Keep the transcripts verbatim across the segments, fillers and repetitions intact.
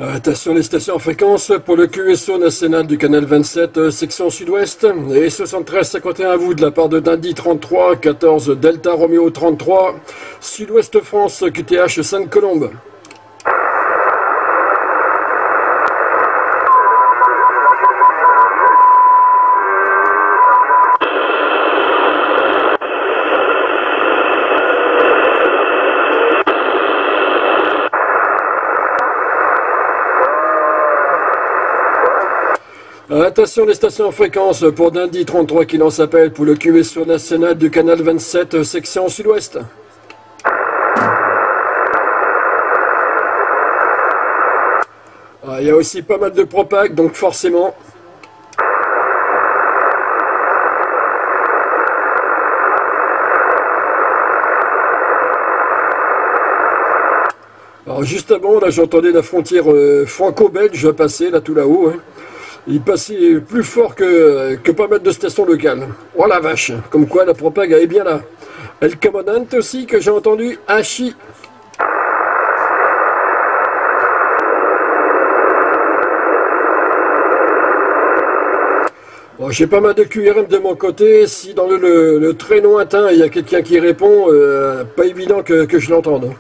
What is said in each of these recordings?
Attention les stations en fréquence pour le Q S O national du canal vingt-sept, euh, section sud-ouest, et soixante-treize cinquante et un à vous de la part de Dundee trente-trois, quatorze Delta Romeo trente-trois, Sud-Ouest France, Q T H Sainte-Colombe. Attention les stations en fréquence pour Dundee trente-trois qui lance appel pour le Q S O national du canal vingt-sept, section sud-ouest. Ah, il y a aussi pas mal de propag, donc forcément. Alors juste avant, là j'entendais la frontière euh, franco-belge passer, là tout là-haut. Hein. Il passait plus fort que, que pas mal de stations locales. Oh la vache, comme quoi la propague est bien là. El Commandant aussi que j'ai entendu, Hachi. Bon, j'ai pas mal de Q R M de mon côté. Si dans le, le, le très lointain il y a quelqu'un qui répond, euh, pas évident que, que je l'entende.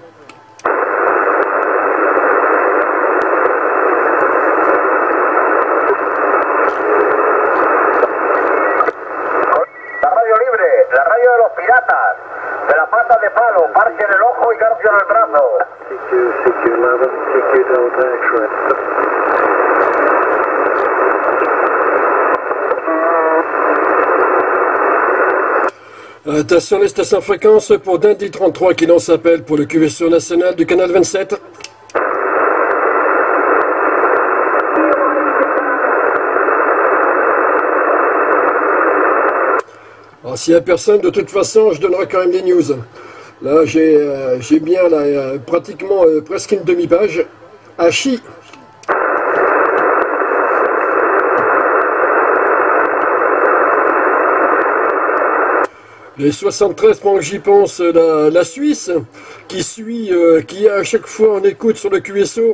Attention les stations en fréquence pour Dundee trente-trois qui lance appel pour le Q S O national du canal vingt-sept. Alors s'il n'y a personne, de toute façon, je donnerai quand même les news. Là, j'ai euh, j'ai bien là, euh, pratiquement euh, presque une demi-page. Hachi. Les soixante-treize, pendant que j'y pense, la, la Suisse, qui suit, euh, qui à chaque fois en écoute sur le Q S O.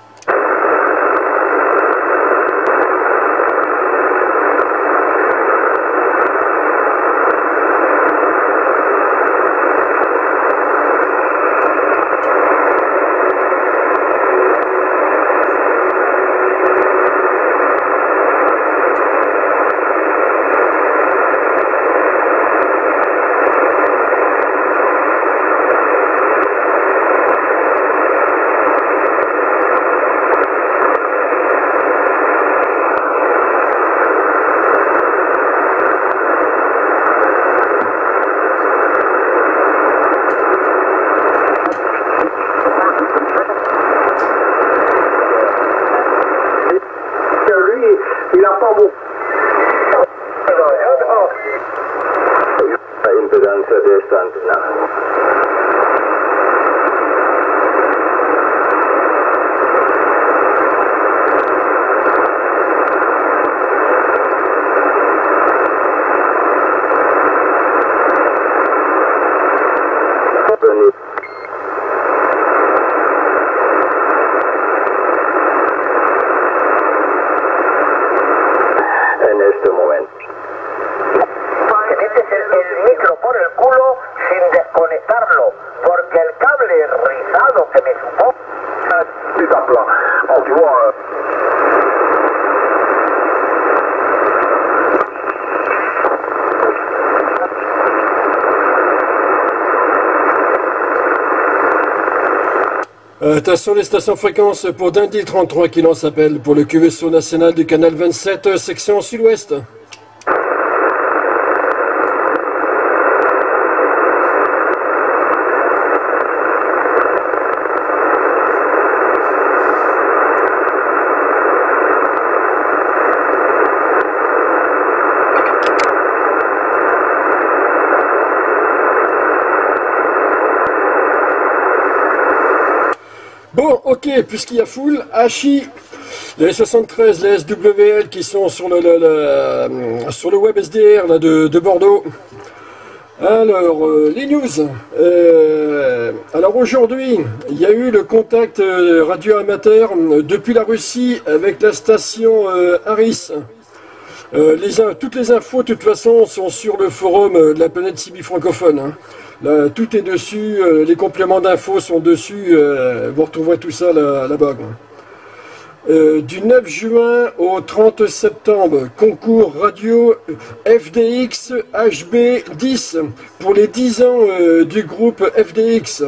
Attention les stations fréquences pour Dundee trente-trois qui lance appel pour le Q S O national du canal vingt-sept, section sud-ouest. Bon, ok, puisqu'il y a full, Hachi, les soixante-treize, les S W L qui sont sur le, le, le, sur le web S D R là, de, de Bordeaux. Alors, euh, les news. Euh, alors, Alors aujourd'hui, il y a eu le contact euh, radio amateur euh, depuis la Russie avec la station euh, Aris. Euh, les, toutes les infos, de toute façon, sont sur le forum euh, de la planète Sibi francophone. Hein. Là, tout est dessus, euh, les compléments d'infos sont dessus, euh, vous retrouverez tout ça là-bas. Là euh, du neuf juin au trente septembre, concours radio F D X H B dix pour les dix ans euh, du groupe F D X.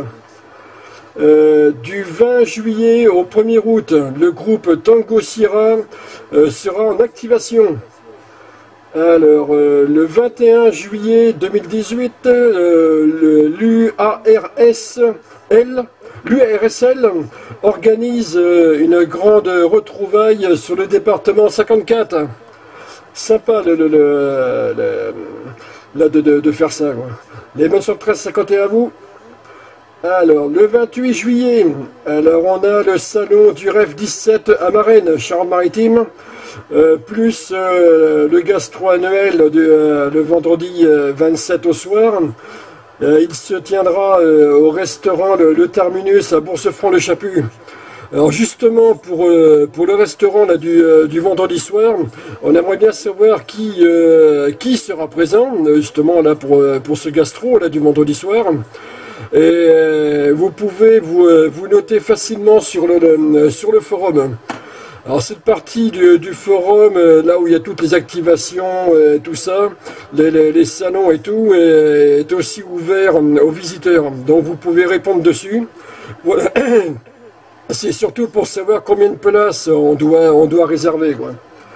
Euh, du vingt juillet au premier août, le groupe Tango Sierra euh, sera en activation. Alors, euh, le vingt et un juillet deux mille dix-huit, euh, l'U A R S L l'U A R S L organise euh, une grande retrouvaille sur le département cinquante-quatre. Sympa le, le, le, le, le de, de, de faire ça, quoi. Les bonnes sur treize cinquante et un à vous. Alors, le vingt-huit juillet, alors on a le salon du Rêve dix-sept à Marennes, Charente-Maritime, euh, plus euh, le gastro annuel de, euh, le vendredi euh, vingt-sept au soir. Euh, il se tiendra euh, au restaurant le, le Terminus à Bourse-Franc-le-Chaput. Alors justement, pour, euh, pour le restaurant là, du, euh, du vendredi soir, on aimerait bien savoir qui, euh, qui sera présent, justement là pour, pour ce gastro là, du vendredi soir. Et euh, vous pouvez vous, euh, vous noter facilement sur le, le, sur le forum. Alors cette partie du, du forum, euh, là où il y a toutes les activations, euh, tout ça, les, les, les salons et tout, est, est aussi ouvert aux visiteurs. Donc vous pouvez répondre dessus. Voilà. C'est surtout pour savoir combien de places on doit, on doit réserver, quoi.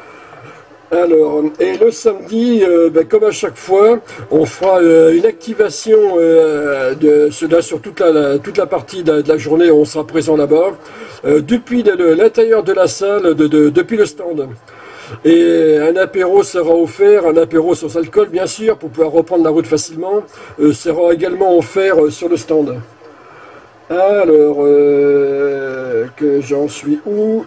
Alors, et le samedi, euh, ben, comme à chaque fois, on fera euh, une activation euh, de cela sur toute la, la, toute la partie de la, de la journée, on sera présent là-bas, euh, depuis l'intérieur de la salle, de, de, depuis le stand. Et un apéro sera offert, un apéro sans alcool bien sûr, pour pouvoir reprendre la route facilement, euh, sera également offert euh, sur le stand. Alors, euh, que j'en suis où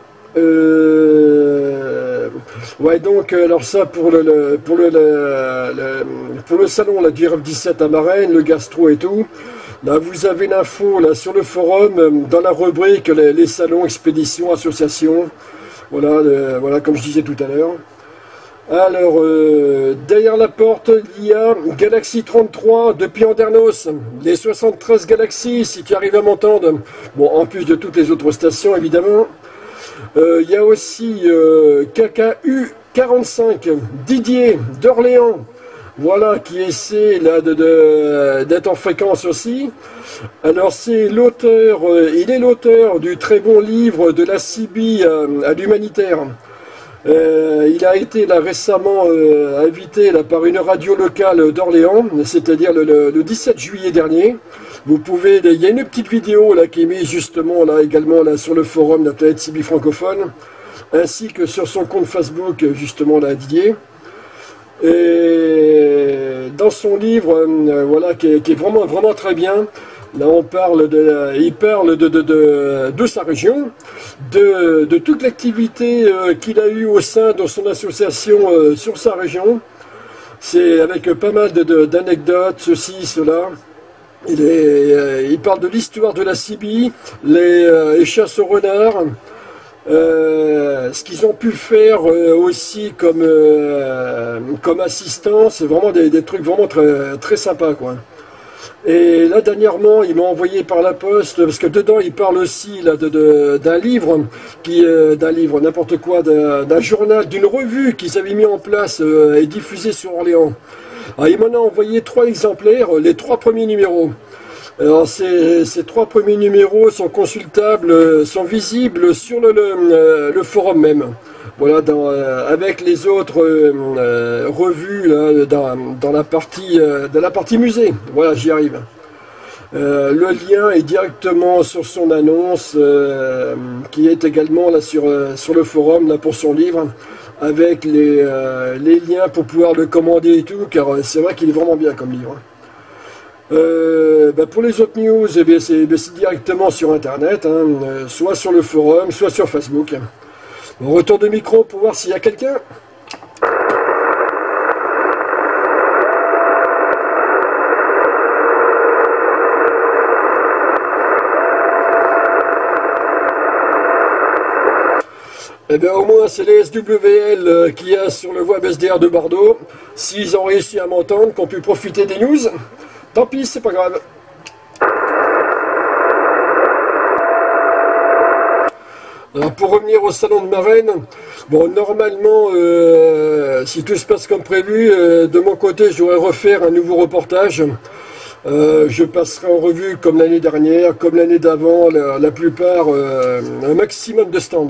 euh, ouais, donc, alors ça pour le, le pour le, le, le pour le salon là, du Rêve dix-sept à Marennes, le gastro et tout. Là, vous avez l'info là sur le forum dans la rubrique les, les salons, expéditions, associations. Voilà, le, voilà comme je disais tout à l'heure. Alors, euh, derrière la porte, il y a Galaxy trente-trois depuis Andernos, les soixante-treize Galaxies, si tu arrives à m'entendre. Bon, en plus de toutes les autres stations, évidemment. Euh, il y a aussi euh, K K U quarante-cinq, Didier d'Orléans, voilà, qui essaie là de, de, d'être en fréquence aussi. Alors c'est l'auteur, euh, il est l'auteur du très bon livre de la Sibi à, à l'humanitaire. Euh, il a été là récemment euh, invité là, par une radio locale d'Orléans, c'est-à-dire le, le, le dix-sept juillet dernier. Vous pouvez, il y a une petite vidéo là qui est mise justement là également là sur le forum de la planète Sibi francophone, ainsi que sur son compte Facebook justement là Didier. Et dans son livre, euh, voilà, qui est, qui est vraiment vraiment très bien. Là, on parle de, il parle de, de, de, de sa région, de, de toute l'activité euh, qu'il a eue au sein de son association euh, sur sa région. C'est avec pas mal de, de, d'anecdotes, ceci, cela. Il, est, euh, il parle de l'histoire de la Sibi, les, euh, les chasses au renard, euh, ce qu'ils ont pu faire euh, aussi comme, euh, comme assistance, vraiment des, des trucs vraiment très, très sympas, quoi. Et là, dernièrement, il m'a envoyé par la poste, parce que dedans, il parle aussi là, de, de, d'un livre, qui, euh, d'un livre, n'importe quoi, d'un, d'un journal, d'une revue qu'ils avaient mis en place euh, et diffusée sur Orléans. Alors, il m'en a envoyé trois exemplaires, les trois premiers numéros. Alors, ces, ces trois premiers numéros sont consultables, sont visibles sur le, le, le forum même. Voilà, dans, euh, avec les autres euh, euh, revues là, dans, dans, la partie, euh, dans la partie musée. Voilà, j'y arrive. Euh, le lien est directement sur son annonce, euh, qui est également là sur, euh, sur le forum là, pour son livre, avec les, euh, les liens pour pouvoir le commander et tout, car c'est vrai qu'il est vraiment bien comme livre. Euh, bah pour les autres news, eh bien, c'est, bien, c'est directement sur internet, hein, euh, soit sur le forum, soit sur Facebook. On retourne de micro pour voir s'il y a quelqu'un. Eh bien, au moins, c'est les S W L qu'il y a sur le web S D R de Bordeaux. S'ils ont réussi à m'entendre, qu'on pu profiter des news, tant pis, c'est pas grave. Alors, pour revenir au salon de Marennes, bon, normalement, euh, si tout se passe comme prévu, euh, de mon côté, je devrais refaire un nouveau reportage. Euh, je passerai en revue, comme l'année dernière, comme l'année d'avant, la, la plupart, euh, un maximum de stands.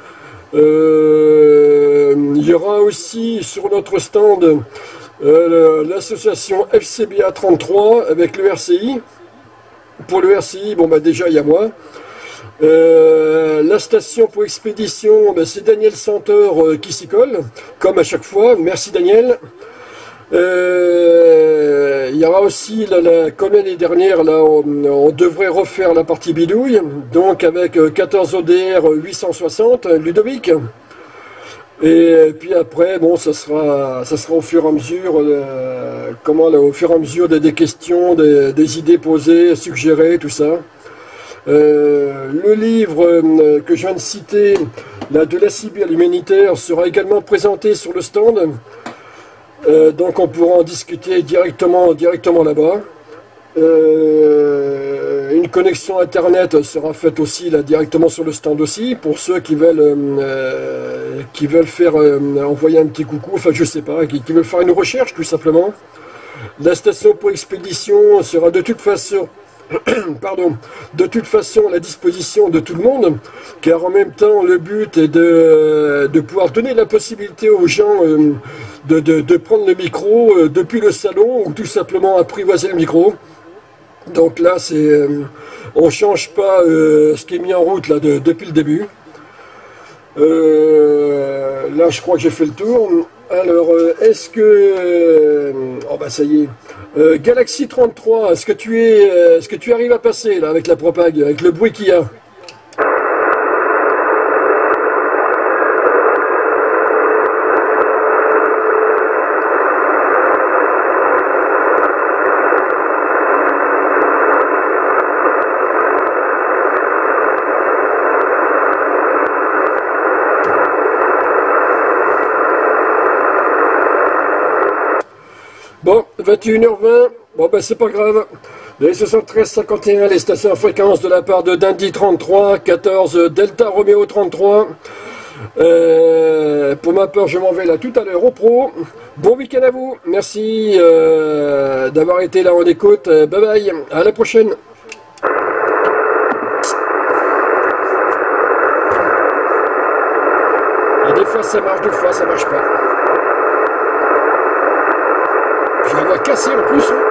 Euh, il y aura aussi sur notre stand euh, l'association F C B A trente-trois avec le R C I. Pour le R C I, bon bah déjà il y a moi. Euh, la station pour expédition, ben, c'est Daniel Santeur euh, qui s'y colle, comme à chaque fois. Merci Daniel. Euh, il y aura aussi, là, la, comme l'année dernière, là, on, on devrait refaire la partie bidouille, donc avec euh, quatorze O D R huit cent soixante, Ludovic. Et puis après, bon, ça sera, ça sera au fur et à mesure, euh, comment, là, au fur et à mesure des, des questions, des, des idées posées, suggérées, tout ça. Euh, le livre euh, que je viens de citer, là, de la Sibire l'humanitaire, sera également présenté sur le stand. Euh, donc on pourra en discuter directement, directement là-bas. Euh, une connexion internet sera faite aussi là directement sur le stand aussi pour ceux qui veulent euh, qui veulent faire euh, envoyer un petit coucou, enfin je sais pas, qui, qui veulent faire une recherche tout simplement. La station pour expédition sera de toute façon pardon, de toute façon à la disposition de tout le monde, car en même temps le but est de, de pouvoir donner la possibilité aux gens euh, de, de, de prendre le micro euh, depuis le salon ou tout simplement apprivoiser le micro. Donc là c'est euh, on change pas euh, ce qui est mis en route là de, depuis le début. Euh, là je crois que j'ai fait le tour. Alors euh, est-ce que euh, oh bah ça y est. Euh, Galaxy trente-trois, est-ce que tu es, euh, est-ce que tu arrives à passer là avec la propague, avec le bruit qu'il y a? Bon, vingt et une heures vingt, bon ben c'est pas grave. Les soixante-treize cinquante et un, les stations à fréquence de la part de Dundee trente-trois, quatorze Delta Romeo trente-trois. Euh, pour ma part, je m'en vais là tout à l'heure au pro. Bon week-end à vous, merci euh, d'avoir été là en écoute. Bye bye, à la prochaine. Et des fois ça marche, des fois ça marche pas. Je la vois casser en plus. Hein.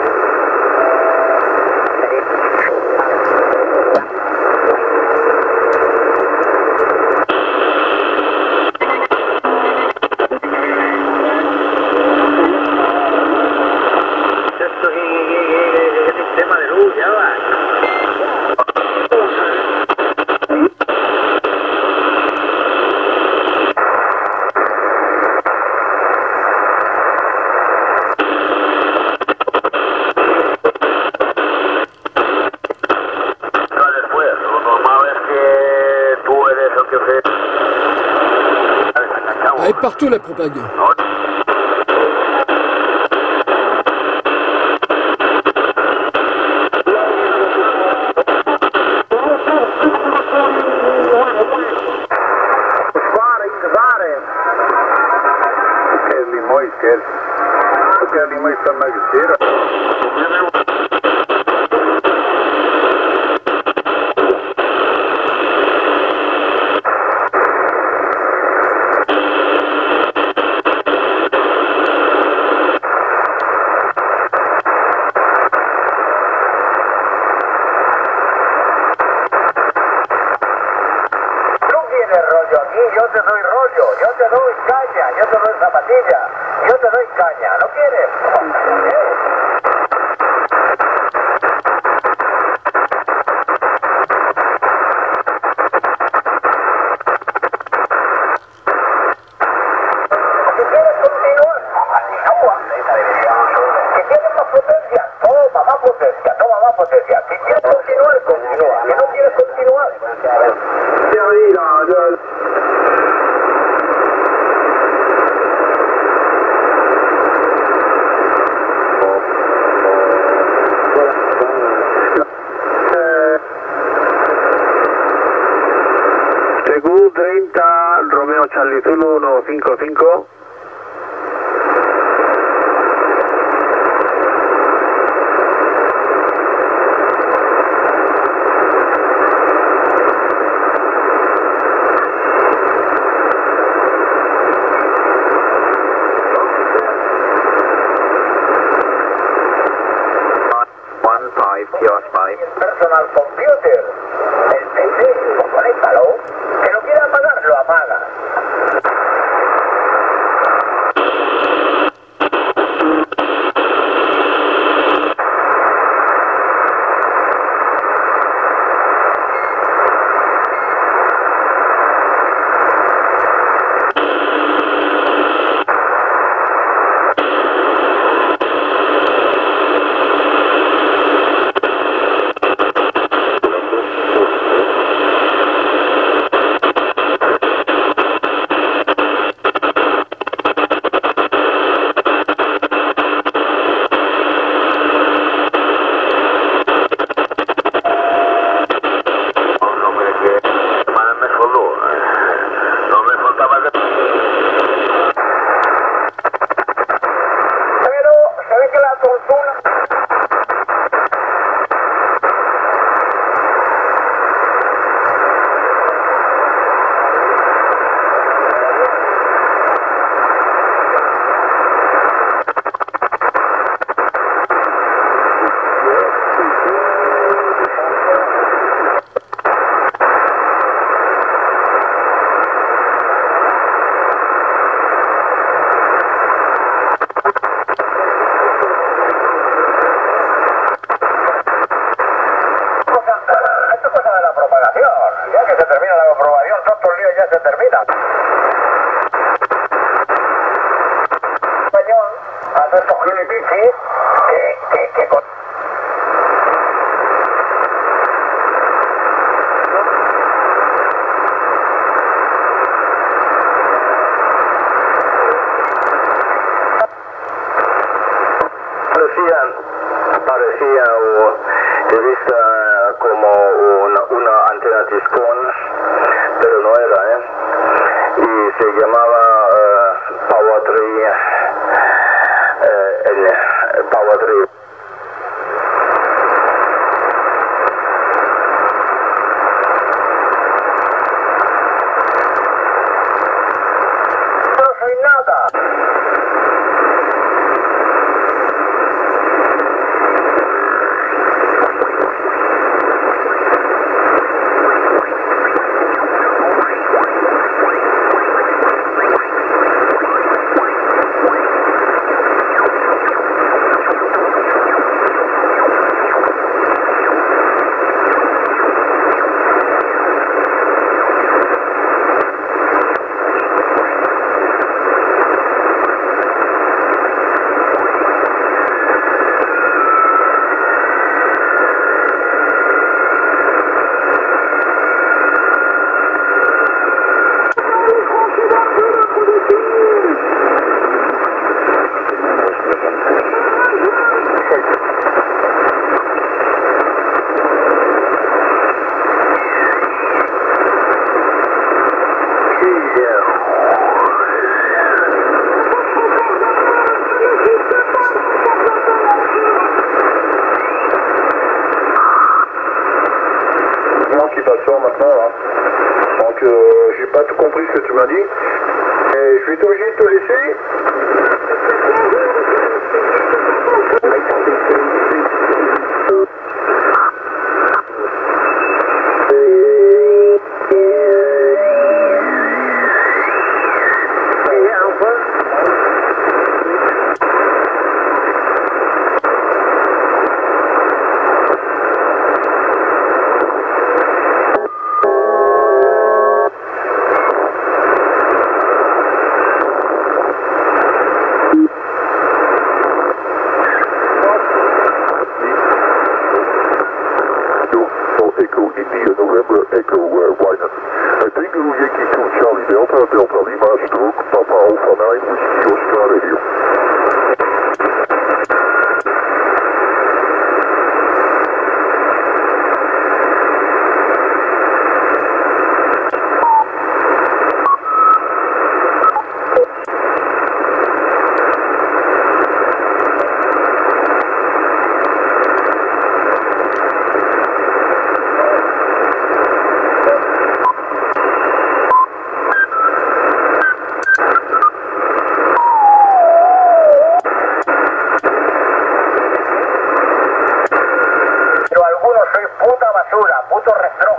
Elle est partout la propague. Continúa. Si no quieres continuar, continúa. treinta, Romeo Charlie Zulu uno cinco cinco. Personal computer. El P C, conéctalo. Que lo quiera apagar, lo apaga. Parecía o he visto como una, una antena Discon, pero no era, ¿eh? Y se llamaba uh, Power tres, uh, el Power tres. No soy nada. Qui passe maintenant là. Donc euh, j'ai pas tout compris ce que tu m'as dit. Et je vais être obligé de te laisser. Echo uh, Wynet. Uh, Tango Yankee two Charlie Delta, Delta Lima, stroke Papa Alpha nine, Whiskey Oscar Radio.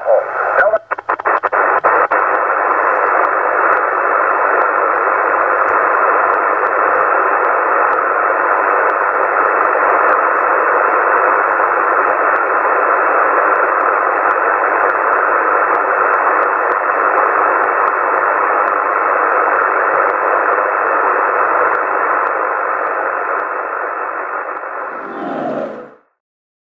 Oh,